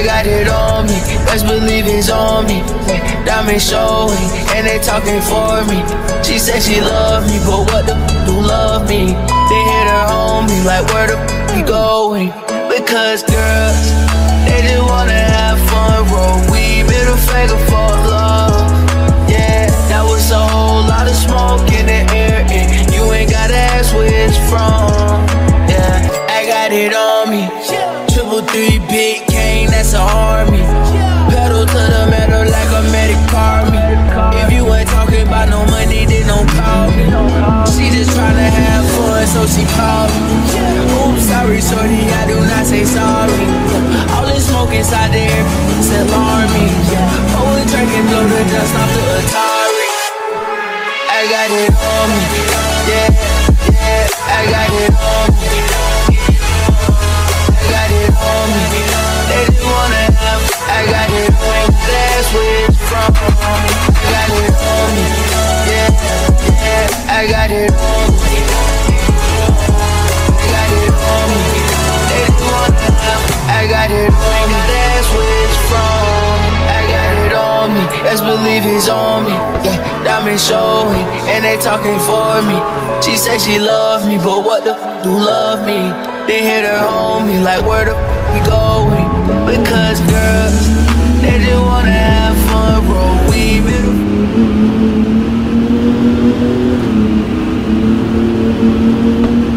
got it on me, best believe it's on me. Diamond showing, and they talking for me. She said she love me, but what the do love me? They hit her homie, like where the we going? Because girls, they just wanna have fun, roll weed, middle finger for love. Yeah, that was a whole lot of smoke in the air, and you ain't gotta ask where it's from. Yeah, I got it on me. 333 big cane, that's an army. Pedal to the metal like a medic car me. If you ain't talking about no money, then don't call me. She just tryna have fun, so she called me. Oops, sorry, shorty, I do not say sorry. All this smoke inside the air, it's alarming. Always drinking, blow the dust off the Atari. I got it on me, yeah, yeah, I got it on me. I got it on me, they just wanna have, I got it on me, that's where it's from. I got it on me, yeah, yeah, I got it on me. I got it on me, they just wanna have, I got it on me, that's where it's from. I got it on me, best believe it's on me. Yeah, diamond showing, and they talking for me. She said she love me, but what the do love me? They hit her homie, like where the we going? Because girls, they just wanna have fun, roll weed, middle.